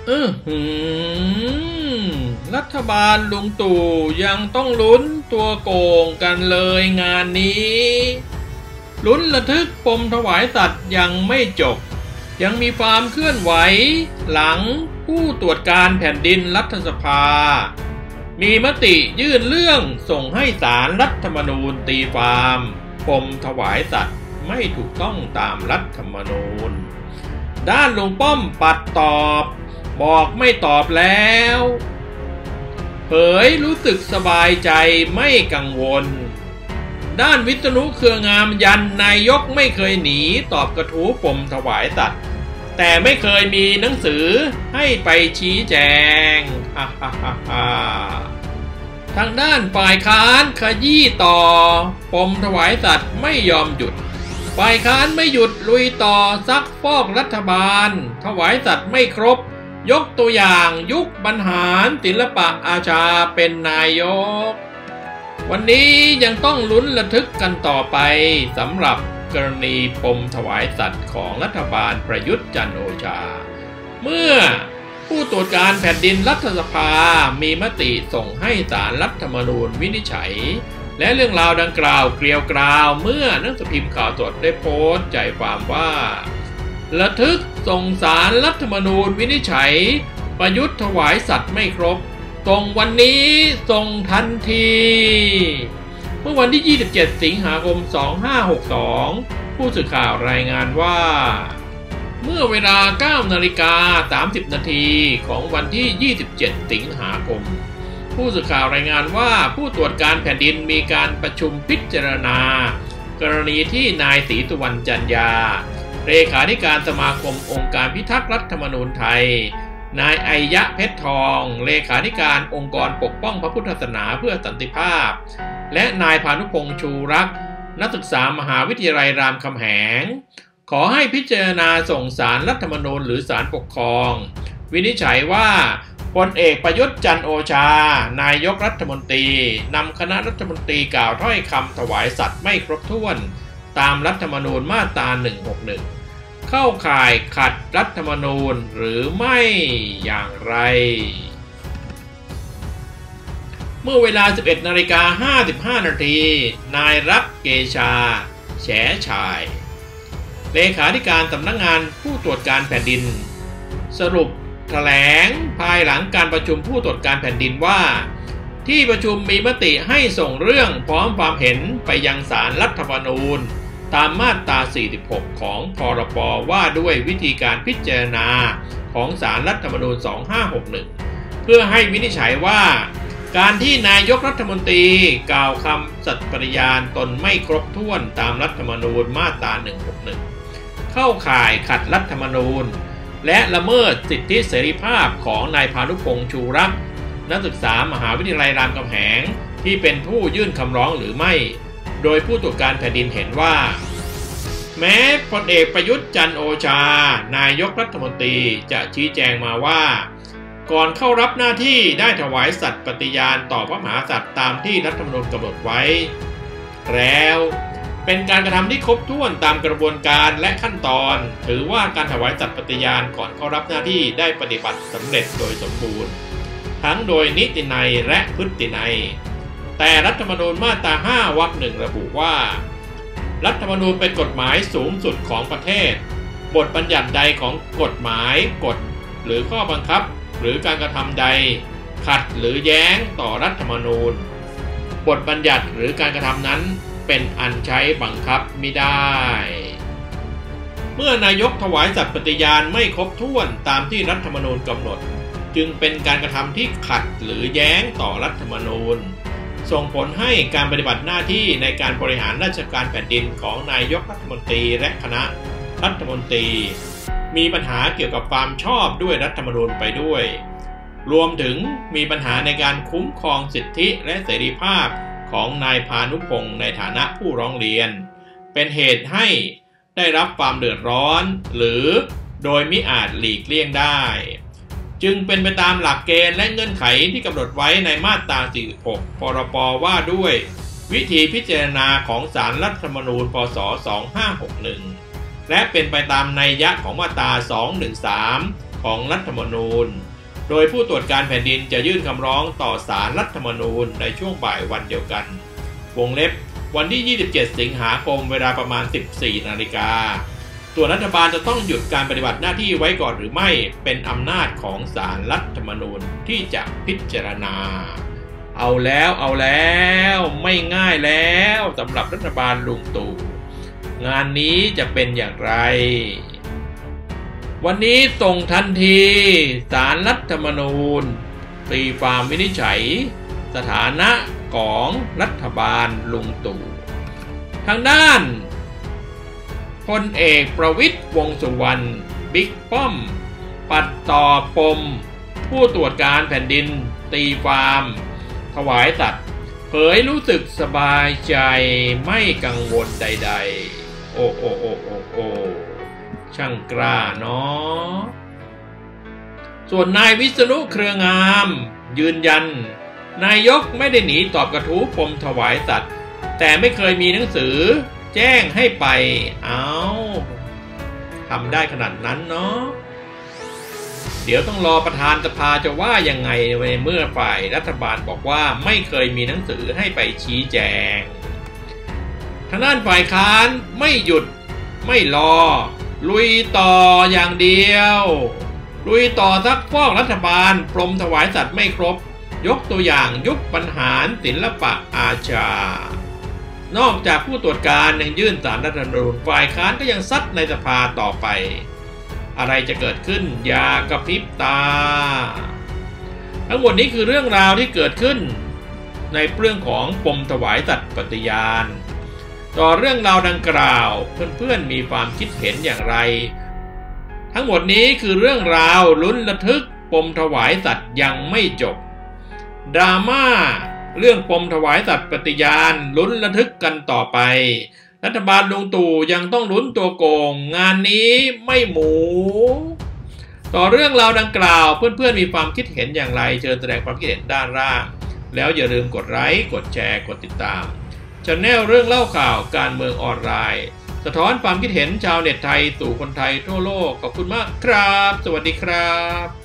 รัฐบาลลุงตู่ยังต้องลุ้นตัวโกงกันเลยงานนี้ลุ้นระทึกปมถวายสัตว์ยังไม่จบยังมีความเคลื่อนไหวหลังผู้ตรวจการแผ่นดินรัฐสภามีมติยื่นเรื่องส่งให้ศาลรัฐธรรมนูญตีความปมถวายสัตว์ไม่ถูกต้องตามรัฐธรรมนูญด้านลุงป้อมปัดตอบบอกไม่ตอบแล้วเผยรู้สึกสบายใจไม่กังวลด้านวิษณุเครืองามยันนายกไม่เคยหนีตอบกระทู้ปมถวายสัตว์แต่ไม่เคยมีหนังสือให้ไปชี้แจงทางด้านฝ่ายค้านขยี้ต่อปมถวายสัตว์ไม่ยอมหยุดฝ่ายค้านไม่หยุดลุยต่อซักฟอกรัฐบาลถวายสัตว์ไม่ครบยกตัวอย่างยุคบรรหารศิลปะอาชาเป็นนายกวันนี้ยังต้องลุ้นระทึกกันต่อไปสำหรับกรณีปมถวายสัตว์ของรัฐบาลประยุทธ์จันทร์โอชาเมื่อผู้ตรวจการแผ่นดินรัฐสภามีมติส่งให้ศาลรัฐธรรมนูญวินิจฉัยและเรื่องราวดังกล่าวเกลียวกราวเมื่อหนังสือพิมพ์ข่าวสดได้โพสต์ใจความว่าระทึกส่งศาลรัฐธรรมนูญวินิจฉัยประยุทธ์ถวายสัตว์ไม่ครบส่งวันนี้ส่งทันทีเมื่อวันที่ 27 สิงหาคม 2562 ผู้สื่อข่าวรายงานว่าเมื่อเวลา 9:30 นาทีของวันที่ 27 สิงหาคมผู้สื่อข่าวรายงานว่าผู้ตรวจการแผ่นดินมีการประชุมพิจารณากรณีที่นายศรีสุวรรณจันยาเลขาธิการสมาคมองค์การพิทักษ์รัฐธรรมนูญไทยนายอัยยะเพชรทองเลขาธิการองค์กรปกป้องพระพุทธศาสนาเพื่อสันติภาพและนายพานุพงษ์ชูรักษ์นักศึกษามหาวิทยาลัยรามคำแหงขอให้พิจารณาส่งศาลรัฐธรรมนูญหรือศาลปกครองวินิจฉัยว่าพลเอกประยุทธ์จันทร์โอชานายกรัฐมนตรีนำคณะรัฐมนตรีกล่าวถ้อยคำถวายสัตว์ไม่ครบถ้วนตามรัฐธรรมนูญมาตรา 161 เข้าข่ายขัดรัฐธรรมนูญหรือไม่อย่างไรเมื่อเวลา 11:55 นาทีนายรักเกชาแฉฉายเลขาธิการสำนักงานผู้ตรวจการแผ่นดินสรุปแถลงภายหลังการประชุมผู้ตรวจการแผ่นดินว่าที่ประชุมมีมติให้ส่งเรื่องพร้อมความเห็นไปยังศาลรัฐธรรมนูญตามมาตรา 46 ของพรบว่าด้วยวิธีการพิจารณาของศาลรัฐธรรมนูญ 2561 เพื่อให้วินิจฉัยว่าการที่นายกรัฐมนตรีกล่าวคำสัตย์ปฏิญาณตนไม่ครบถ้วนตามรัฐธรรมนูญมาตรา 161 เข้าข่ายขัดรัฐธรรมนูญและละเมิดสิทธิเสรีภาพของนายพานุพงษ์ชูรักษ์นักศึกษามหาวิทยาลัยรามคำแหงที่เป็นผู้ยื่นคำร้องหรือไม่โดยผู้ตรวจการแผ่นดินเห็นว่าแม้พลเอกประยุทธ์จันทร์โอชานายกรัฐมนตรีจะชี้แจงมาว่าก่อนเข้ารับหน้าที่ได้ถวายสัตย์ปฏิญาณต่อพระมหากษัตริย์ตามที่รัฐธรรมนูญกำหนดไว้แล้วเป็นการกระทำที่ครบถ้วนตามกระบวนการและขั้นตอนถือว่าการถวายสัตย์ปฏิญาณก่อนเข้ารับหน้าที่ได้ปฏิบัติสำเร็จโดยสมบูรณ์ทั้งโดยนิตินัยและพฤตินัยแต่รัฐธรรมนูญมาตรา 5 วรรค 1 ระบุว่ารัฐธรรมนูญเป็นกฎหมายสูงสุดของประเทศบทบัญญัติใดของกฎหมายกฎหรือข้อบังคับหรือการกระทำใดขัดหรือแย้งต่อรัฐธรรมนูญบทบัญญัติหรือการกระทำนั้นเป็นอันใช้บังคับมิได้เมื่อนายกถวายสัตย์ปฏิญาณไม่ครบถ้วนตามที่รัฐธรรมนูญกำหนดจึงเป็นการกระทำที่ขัดหรือแย้งต่อรัฐธรรมนูญส่งผลให้การปฏิบัติหน้าที่ในการบริหารราชการแผ่นดินของนายกรัฐมนตรีและคณะรัฐมนตรีมีปัญหาเกี่ยวกับความชอบด้วยรัฐธรรมนูญไปด้วยรวมถึงมีปัญหาในการคุ้มครองสิทธิและเสรีภาพของนายพานุพงษ์ในฐานะผู้ร้องเรียนเป็นเหตุให้ได้รับความเดือดร้อนหรือโดยมิอาจหลีกเลี่ยงได้จึงเป็นไปตามหลักเกณฑ์และเงื่อนไขที่กำหนดไว้ในมาตรา 46 พรบว่าด้วยวิธีพิจารณาของศาลรัฐธรรมนูญพ.ศ. 2561และเป็นไปตามนัยยะของมาตรา 213 ของรัฐธรรมนูญโดยผู้ตรวจการแผ่นดินจะยื่นคำร้องต่อศาลรัฐธรรมนูญในช่วงบ่ายวันเดียวกันวงเล็บวันที่ 27 สิงหาคมเวลาประมาณ 14 นาฬิกาส่วนรัฐบาลจะต้องหยุดการปฏิบัติหน้าที่ไว้ก่อนหรือไม่เป็นอำนาจของศาลรัฐธรรมนูญที่จะพิจารณาเอาแล้วไม่ง่ายแล้วสำหรับรัฐบาลลุงตู่งานนี้จะเป็นอย่างไรวันนี้ส่งทันทีศาลรัฐธรรมนูญตีความวินิจฉัยสถานะของรัฐบาลลุงตู่ทางด้านพลเอกประวิตรวงษ์สุวรรณบิ๊กป้อมปัดต่อปมผู้ตรวจการแผ่นดินตีความถวายสัตย์เผยรู้สึกสบายใจไม่กังวลใดๆโอ้ช่างกล้าเนาะส่วนนายวิษณุเครืองามยืนยันนายกไม่ได้หนีตอบกระทู้ปมถวายสัตย์แต่ไม่เคยมีหนังสือแจ้งให้ไปทำได้ขนาดนั้นเนาะเดี๋ยวต้องรอประธานสภาจะว่ายังไงเมื่อฝ่ายรัฐบาลบอกว่าไม่เคยมีหนังสือให้ไปชี้แจงทางด้านฝ่ายค้านไม่หยุดไม่รอลุยต่ออย่างเดียวลุยต่อซักฟอกรัฐบาลปรมถวายสัตย์ไม่ครบยกตัวอย่างยุคบรรหารศิลปะอาชานอกจากผู้ตรวจการยังยื่นศาลรัฐธรรมนูญฝ่ายค้านก็ยังซัดในสภาต่อไปอะไรจะเกิดขึ้นอย่ากระพริบตาทั้งหมดนี้คือเรื่องราวที่เกิดขึ้นในเรื่องของปมถวายสัตย์ปฏิญาณต่อเรื่องราวดังกล่าวเพื่อนๆมีความคิดเห็นอย่างไรทั้งหมดนี้คือเรื่องราวลุ้นระทึกปมถวายสัตย์ยังไม่จบดราม่าเรื่องปมถวายสัตย์ปฏิญาณลุ้นระทึกกันต่อไปรัฐบาลลุงตู่ยังต้องลุ้นตัวโกงงานนี้ไม่หมูต่อเรื่องราวดังกล่าวเพื่อนๆมีความคิดเห็นอย่างไรเชิญแสดงความคิดเห็นด้านล่างแล้วอย่าลืมกดไลค์กดแชร์กดติดตามChannel เรื่องเล่าข่าวการเมืองออนไลน์สะท้อนความคิดเห็นชาวเน็ตไทยสู่คนไทยทั่วโลกขอบคุณมากครับสวัสดีครับ